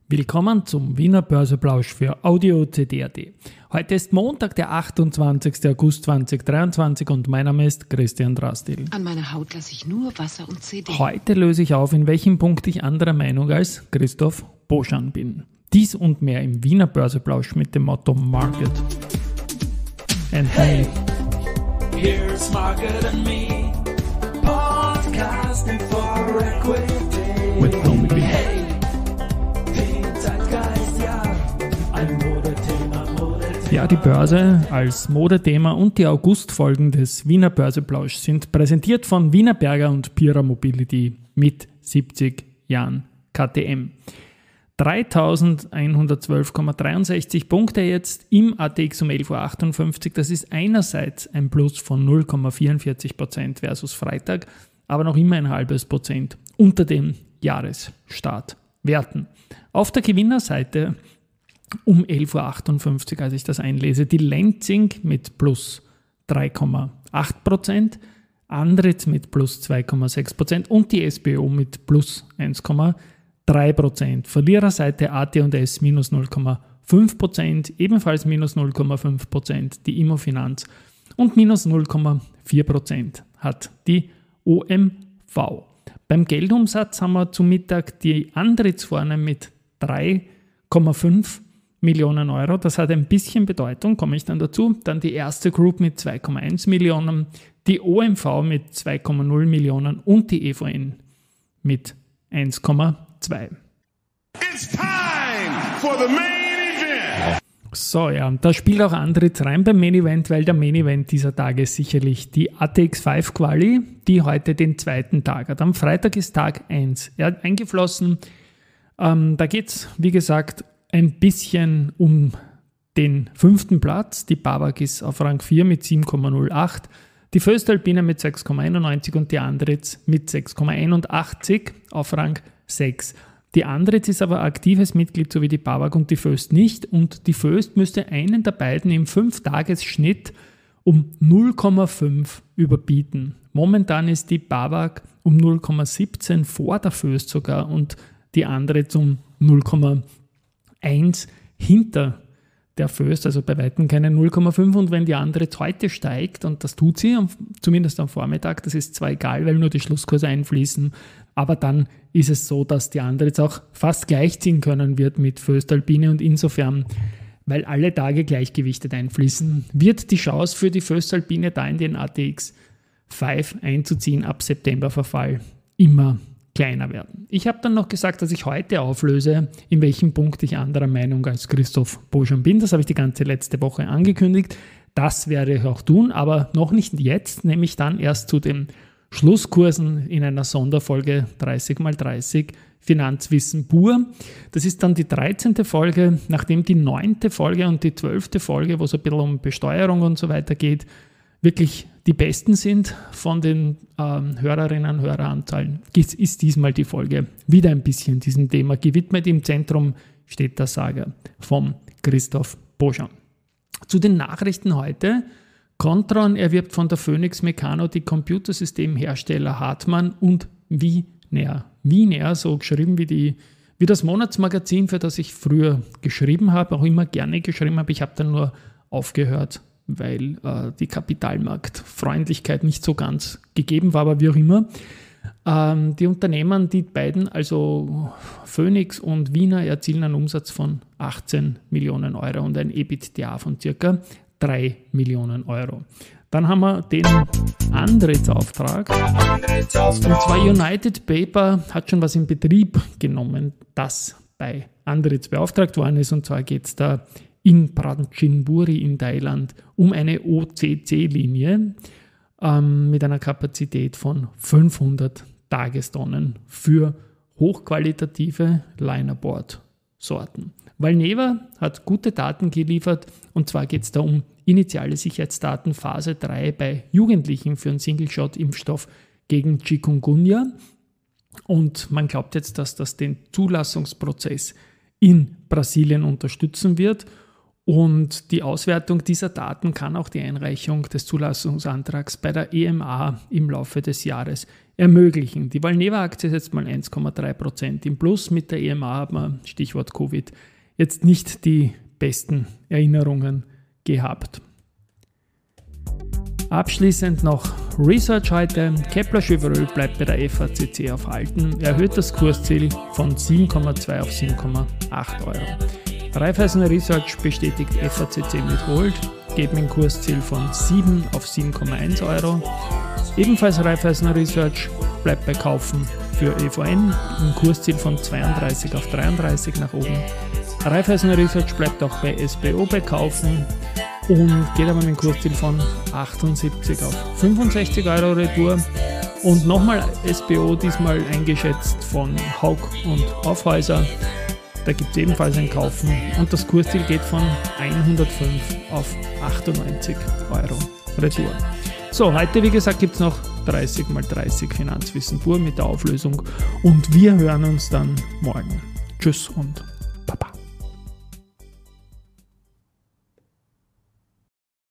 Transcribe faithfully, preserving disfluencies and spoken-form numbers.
Willkommen zum Wiener Börseplausch für Audio C D punkt A T. Heute ist Montag, der achtundzwanzigster August zweitausenddreiundzwanzig und mein Name ist Christian Drastil. An meiner Haut lasse ich nur Wasser und C D. Heute löse ich auf, in welchem Punkt ich anderer Meinung als Christoph Boschan bin. Dies und mehr im Wiener Börseplausch mit dem Motto Market and Hey, here's Market and Me, podcasting for equity. with Tommy B. Hey, den Zeitgeist, ja, ein Modethema, Modethema. Ja, die Börse als Modethema und die Augustfolgen des Wiener Börseplausch sind präsentiert von Wienerberger und Pira Mobility mit siebzig Jahren K T M. dreitausendeinhundertzwölf Komma dreiundsechzig Punkte jetzt im A T X um elf Uhr achtundfünfzig. Das ist einerseits ein Plus von null Komma vierundvierzig Prozent versus Freitag, aber noch immer ein halbes Prozent unter den Jahresstartwerten. Auf der Gewinnerseite um elf Uhr achtundfünfzig, als ich das einlese, die Lenzing mit plus drei Komma acht Prozent, Andritz mit plus zwei Komma sechs Prozent und die S B O mit plus eins Komma drei Prozent. Verliererseite A T und S minus null Komma fünf Prozent, ebenfalls minus null Komma fünf Prozent die Immofinanz und minus null Komma vier Prozent hat die O M V. Beim Geldumsatz haben wir zum Mittag die Andritz vorne mit drei Komma fünf Millionen Euro. Das hat ein bisschen Bedeutung, komme ich dann dazu. Dann die erste Group mit zwei Komma eins Millionen, die O M V mit zwei Komma null Millionen und die E V N mit eins Komma zwei. It's time for the main event. So, ja, da spielt auch Andritz rein beim Main Event, weil der Main Event dieser Tage ist sicherlich die A T X fünf Quali, die heute den zweiten Tag hat. Am Freitag ist Tag eins. Er hat eingeflossen. Ähm, da geht es, wie gesagt, ein bisschen um den fünften Platz. Die BAWAG ist auf Rang vier mit sieben Komma null acht, die Voestalpine mit sechs Komma einundneunzig und die Andritz mit sechs Komma einundachtzig auf Rang sechs. Die Andritz ist aber aktives Mitglied, so wie die BAWAG und die Voest nicht. Und die Voest müsste einen der beiden im fünf-Tages-Schnitt um null Komma fünf überbieten. Momentan ist die BAWAG um null Komma siebzehn vor der Voest sogar und die Andritz um null Komma eins hinter der Voest, also bei weitem keine null Komma fünf. Und wenn die Andritz heute steigt, und das tut sie, zumindest am Vormittag, das ist zwar egal, weil nur die Schlusskurse einfließen, aber dann ist es so, dass die Andritz auch fast gleichziehen können wird mit Voestalpine und insofern, weil alle Tage gleichgewichtet einfließen, wird die Chance für die Voestalpine da in den A T X fünf einzuziehen ab Septemberverfall immer kleiner werden. Ich habe dann noch gesagt, dass ich heute auflöse, in welchem Punkt ich anderer Meinung als Christoph Boschan bin. Das habe ich die ganze letzte Woche angekündigt. Das werde ich auch tun, aber noch nicht jetzt, nämlich dann erst zu den Schlusskursen in einer Sonderfolge dreißig mal dreißig Finanzwissen pur. Das ist dann die dreizehnte Folge, nachdem die neunte Folge und die zwölfte Folge, wo es ein bisschen um Besteuerung und so weiter geht, wirklich die besten sind von den ähm, Hörerinnen und Höreranzahlen, ist, ist diesmal die Folge wieder ein bisschen diesem Thema gewidmet. Im Zentrum steht der Saga vom Christoph Boschan. Zu den Nachrichten heute. Kontron erwirbt von der Phoenix Meccano die Computersystemhersteller Hartmann und Wiener. Wiener, so geschrieben wie, die, wie das Monatsmagazin, für das ich früher geschrieben habe, auch immer gerne geschrieben habe. Ich habe dann nur aufgehört, weil äh, die Kapitalmarktfreundlichkeit nicht so ganz gegeben war, aber wie auch immer. Ähm, die Unternehmen, die beiden, also Phoenix und Wiener, erzielen einen Umsatz von achtzehn Millionen Euro und ein EBITDA von ca. drei Millionen Euro. Dann haben wir den Andritz-Auftrag. Und zwar United Paper hat schon was in Betrieb genommen, das bei Andritz beauftragt worden ist. Und zwar geht es da in Prachinburi in Thailand um eine O C C-Linie ähm, mit einer Kapazität von fünfhundert Tagestonnen für hochqualitative Linerboard-Sorten. Valneva hat gute Daten geliefert und zwar geht es da um initiale Sicherheitsdaten Phase drei bei Jugendlichen für einen Single-Shot-Impfstoff gegen Chikungunya und man glaubt jetzt, dass das den Zulassungsprozess in Brasilien unterstützen wird Und die Auswertung dieser Daten kann auch die Einreichung des Zulassungsantrags bei der E M A im Laufe des Jahres ermöglichen. Die Valneva-Aktie ist jetzt mal eins Komma drei Prozent im Plus. Mit der E M A hat man, Stichwort Covid, jetzt nicht die besten Erinnerungen gehabt. Abschließend noch Research heute. Kepler Chevreux bleibt bei der F A C C auf Halten, erhöht das Kursziel von sieben Komma zwei auf sieben Komma acht Euro. Raiffeisen Research bestätigt F A C C mit Hold, geht mit dem Kursziel von sieben auf sieben Komma eins Euro. Ebenfalls Raiffeisen Research bleibt bei Kaufen für E V N, ein Kursziel von zweiunddreißig auf dreiunddreißig nach oben. Raiffeisen Research bleibt auch bei S B O bei Kaufen und geht aber mit dem Kursziel von achtundsiebzig auf fünfundsechzig Euro retour. Und nochmal S B O, diesmal eingeschätzt von Haug und Aufhäuser. Da gibt es ebenfalls ein Kaufen und das Kursziel geht von hundertfünf auf achtundneunzig Euro retour. So, heute wie gesagt gibt es noch dreißig mal dreißig Finanzwissen pur mit der Auflösung und wir hören uns dann morgen. Tschüss und